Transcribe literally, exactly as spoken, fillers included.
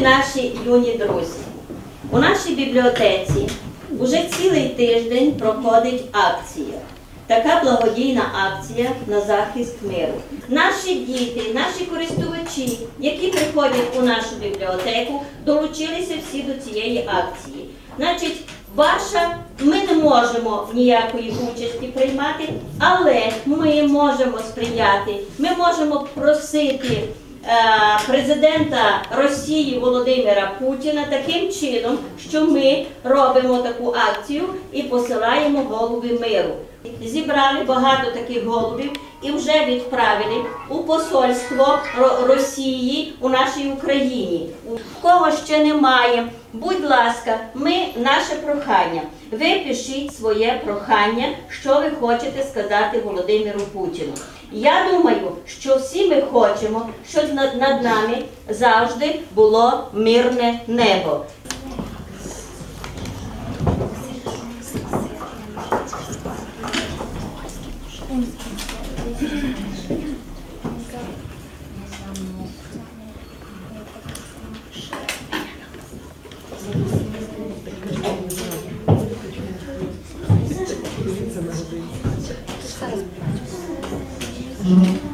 наші юні друзі, у нашій бібліотеці уже цілий тиждень проходить акція. Така благодійна акція на захист миру. Наші діти, наші користувачі, які приходять у нашу бібліотеку, долучилися всі до цієї акції. Значить, ваша, ми не можемо ніякої участі приймати, але ми можемо сприяти, ми можемо просити президента Росії Володимира Путіна таким чином, що ми робимо таку акцію і посилаємо голуби миру. Зібрали багато таких голубів і вже відправили у посольство Росії у нашій Україні. У кого ще немає, будь ласка, ми, наше прохання. Ви пишіть своє прохання, що ви хочете сказати Володимиру Путіну. Я думаю, що всі ми хочемо, щоб над, над нами завжди було мирне небо. Mm-hmm.